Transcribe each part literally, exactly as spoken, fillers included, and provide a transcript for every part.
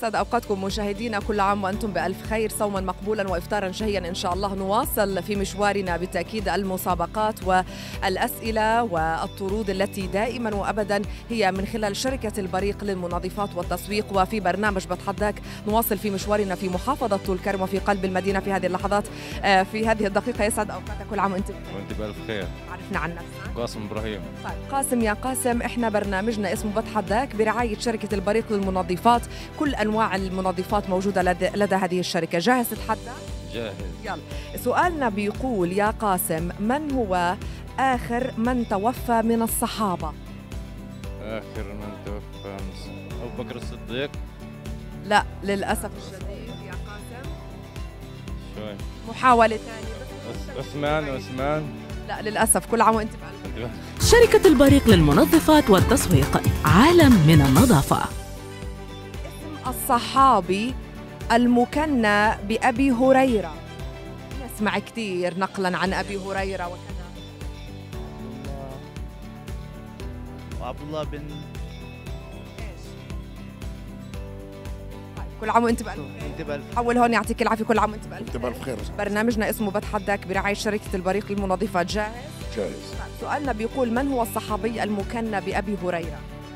يسعد أوقاتكم مشاهدينا، كل عام وأنتم بألف خير، صوما مقبولا وإفطارا شهيا إن شاء الله. نواصل في مشوارنا بالتأكيد المسابقات والأسئلة والطرود التي دائما وأبدا هي من خلال شركة البريق للمنظفات والتسويق. وفي برنامج بتحداك نواصل في مشوارنا في محافظة طول كرم وفي قلب المدينة في هذه اللحظات. في هذه الدقيقة يسعد أوقاتك، كل عام وأنت بخير. وأنت بألف خير. عرفنا عن نفسك. قاسم إبراهيم. طيب قاسم، يا قاسم احنا برنامجنا اسمه بتحداك برعاية شركة البريق للمنظفات، كل أنواع المنظفات موجودة لدى, لدى هذه الشركة. جاهز تتحدى؟ جاهز. يلا سؤالنا بيقول يا قاسم، من هو آخر من توفى من الصحابة؟ آخر من توفى من أبو بكر الصديق؟ لا للأسف الشديد يا قاسم. شوي محاولة ثانية. عثمان عثمان لا للأسف. كل عام وأنت بألف. شركة البريق للمنظفات والتسويق، عالم من النظافة. اسم الصحابي المكنى بأبي هريرة، نسمع كثير نقلا عن أبي هريرة وكذا. وعبد الله بن ايش؟ طيب كل عام وأنت بألف. انت بألف. حول هون يعطيك العافية. كل عام وأنت بألف. انت بألف خير. برنامجنا اسمه بتحداك برعاية شركة البريق للمنظفات. جاهز؟ جاهز. سؤالنا بيقول من هو الصحابي المكنى بأبي هريرة؟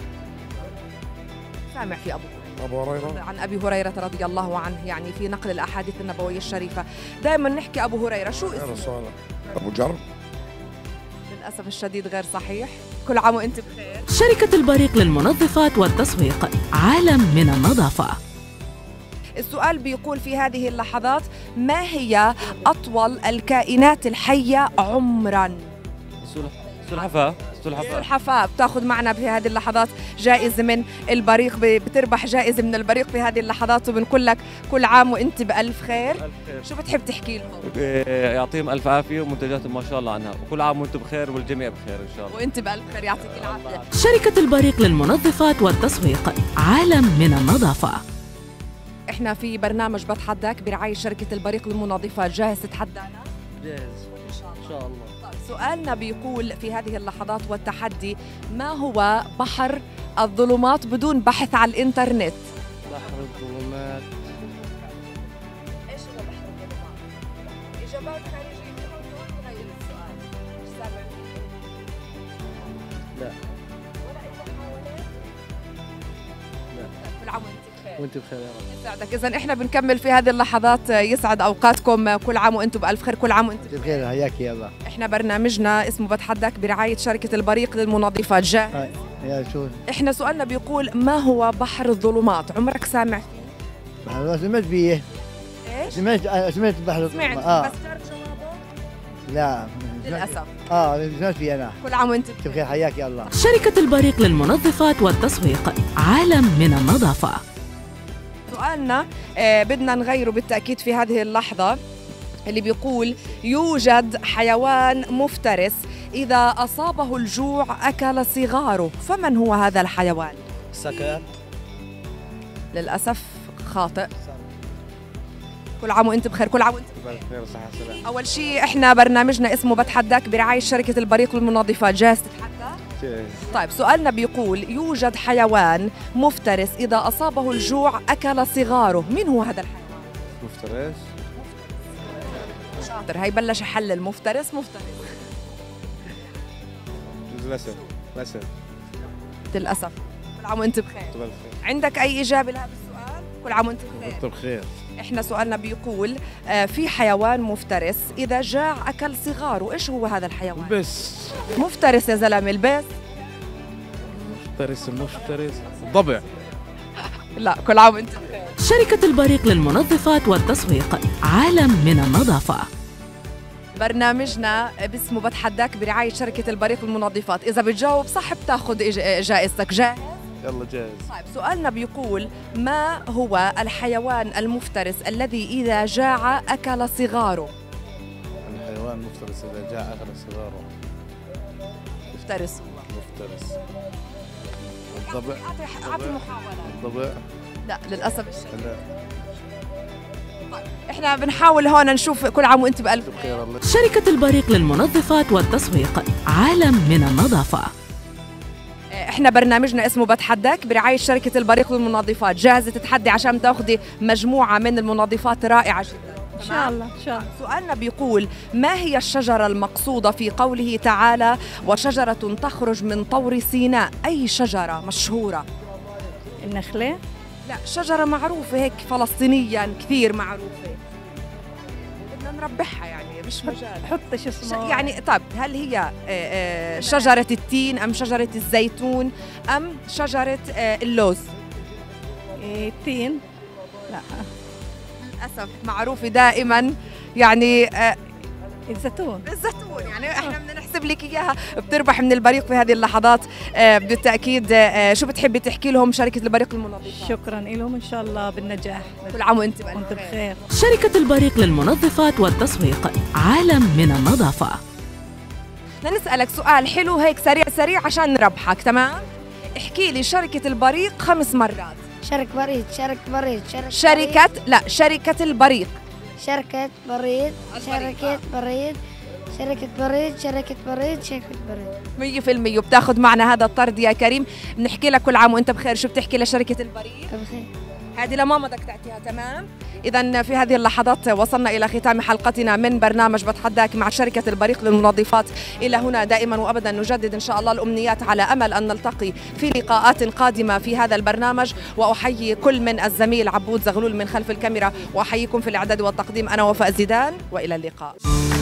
سامع في أبو هريرة. أبو هريرة. عن أبي هريرة رضي الله عنه، يعني في نقل الأحاديث النبوية الشريفة دائما نحكي أبو هريرة. شو اسمه؟ أبو جر. للأسف الشديد غير صحيح. كل عام وأنت بخير. شركة البريق للمنظفات والتسويق، عالم من النظافة. السؤال بيقول في هذه اللحظات، ما هي أطول الكائنات الحية عمراً؟ سلحفاة. سلحفاة. السلحفاة. بتاخذ معنا في هذه اللحظات جائزة من البريق، بتربح جائزة من البريق في هذه اللحظات، وبنقول لك كل عام وأنت بألف خير. ألف خير. شو بتحب تحكي لهم؟ يعطيهم ألف عافية ومنتجاتهم ما شاء الله عنها، وكل عام وأنتم بخير والجميع بخير إن شاء الله. وأنت بألف خير، يعطيك العافية. شركة البريق للمنظفات والتسويق، عالم من النظافة. احنا في برنامج بتحداك برعاية شركة البريق للمنظفات. جاهز تتحدانا؟ جاهز إن شاء الله. ان شاء الله. طيب سؤالنا بيقول في هذه اللحظات والتحدي، ما هو بحر الظلمات بدون بحث على الإنترنت؟ بحر الظلمات. ايش هو بحر الظلمات؟ إجابات خارجية من غير السؤال. مش سامع؟ لا. ولا أي محاولة؟ لا. كل عام وأنت بخير. وانت بخير يا رب. يسعدك. إذا إحنا بنكمل في هذه اللحظات. يسعد أوقاتكم، كل عام وأنتم بألف خير. كل عام وأنت انت بخير، حياك يا الله. إحنا برنامجنا اسمه بتحداك برعاية شركة البريق للمنظفات. جاهز؟ هاي يا شو إحنا سؤالنا بيقول ما هو بحر الظلمات؟ عمرك سامع فيه؟ بحر؟ سمعت فيه. إيش؟ سمعت سمعت بحر سمعت الظلمات. اه بس تعرف جوابه؟ لا للأسف. اه سمعت فيه انا. كل عام وأنت انت بخير، حياك يا الله. شركة البريق للمنظفات والتسويق، عالم من النظافة. سؤالنا آه بدنا نغيره بالتأكيد في هذه اللحظة، اللي بيقول يوجد حيوان مفترس إذا أصابه الجوع أكل صغاره، فمن هو هذا الحيوان؟ السكر. للأسف خاطئ. كل عام وأنت بخير. كل عام وأنت بألف خير وصحة وسلامة. أول شيء إحنا برنامجنا اسمه بتحداك برعاية شركة البريق للمنظفات. جاهز تتحدى؟ جاهز. طيب سؤالنا بيقول يوجد حيوان مفترس إذا أصابه الجوع أكل صغاره، مين هو هذا الحيوان؟ مفترس. شاطر. هي بلش يحلل. مفترس مفترس. جوز الأسد. الأسد. للأسف. كل عام وأنت بخير. بألف خير. عندك أي إجابة لهذا السؤال؟ كل عام وأنت بخير. انت بخير. إحنا سؤالنا بيقول آه في حيوان مفترس إذا جاع أكل صغاره، إيش هو هذا الحيوان؟ بس مفترس يا زلمة. البس. مفترس مفترس ضبع. لا. كل عام وأنت بخير. شركة البريق للمنظفات والتسويق، عالم من النظافة. برنامجنا باسمه بتحداك برعاية شركة البريق للمنظفات. إذا بتجاوب صح بتاخذ إج- جائزتك. جاهز؟ يلا جاهز. طيب سؤالنا بيقول ما هو الحيوان المفترس الذي إذا جاع أكل صغاره؟ الحيوان مفترس إذا جاء أكل صغاره. مفترس هو. مفترس. الضبع. أعطي أعطي محاولة. الضبع. لا للأسف الشديد. لا. إحنا بنحاول هون نشوف. كل عام وأنت بألف بخير الله. شركة البريق للمنظفات والتسويق، عالم من النظافة. احنا برنامجنا اسمه بتحداك برعاية شركة البريق للمنظفات، جاهزة تتحدي عشان تاخذي مجموعة من المنظفات رائعة جدا؟ إن شاء الله إن شاء الله. سؤالنا بيقول: ما هي الشجرة المقصودة في قوله تعالى وشجرة تخرج من طور سيناء؟ أي شجرة مشهورة؟ النخلة؟ لا، شجرة معروفة هيك فلسطينيا كثير معروفة، بدنا نربحها يعني مش مجال. حط شو اسمه يعني طب هل هي شجرة التين أم شجرة الزيتون أم شجرة اللوز؟ إيه التين؟ لا للأسف معروفة دائما يعني الزيتون. الزيتون، يعني احنا بدنا نحسب لك اياها بتربح من البريق في هذه اللحظات بالتاكيد. شو بتحبي تحكي لهم شركه البريق للمنظفات؟ شكرا لهم ان شاء الله بالنجاح. كل عام وانت وانت بخير. شركة البريق للمنظفات والتسويق، عالم من النظافة. بدنا نسألك سؤال حلو هيك سريع سريع عشان نربحك، تمام؟ احكي لي شركة البريق خمس مرات. شركة بريد، شركة بريد، شركة شركة بريد. لا شركة البريق. شركة بريد، شركة بريد، شركة بريد، شركة بريد، شركة بريد. مية في المية وبتاخذ معنا هذا الطرد يا كريم. بنحكي لك كل عام وانت بخير. شو بتحكي لشركة البريق؟ بخير. هذه لماما بدك تعطيها، تمام؟ إذا في هذه اللحظات وصلنا إلى ختام حلقتنا من برنامج بتحداك مع شركة البريق للمنظفات. إلى هنا دائما وأبدا نجدد إن شاء الله الأمنيات على أمل أن نلتقي في لقاءات قادمة في هذا البرنامج. وأحيي كل من الزميل عبود زغلول من خلف الكاميرا، وأحييكم في الإعداد والتقديم أنا وفاء زيدان، وإلى اللقاء.